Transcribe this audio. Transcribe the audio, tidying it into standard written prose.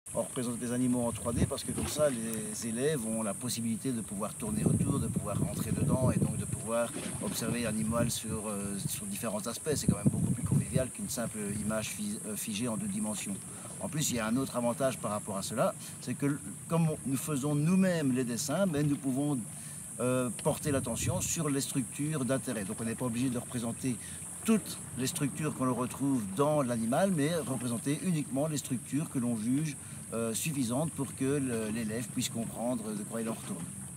On représente les animaux en 3D parce que comme ça, les élèves ont la possibilité de pouvoir tourner autour, de pouvoir rentrer dedans et donc de pouvoir observer l'animal sur différents aspects. C'est quand même beaucoup plus convivial qu'une simple image figée en 2 dimensions. En plus, il y a un autre avantage par rapport à cela, c'est que comme nous faisons nous-mêmes les dessins, mais nous pouvons porter l'attention sur les structures d'intérêt. Donc on n'est pas obligé de représenter toutes les structures qu'on retrouve dans l'animal, mais représenter uniquement les structures que l'on juge suffisantes pour que l'élève puisse comprendre de quoi il en retourne.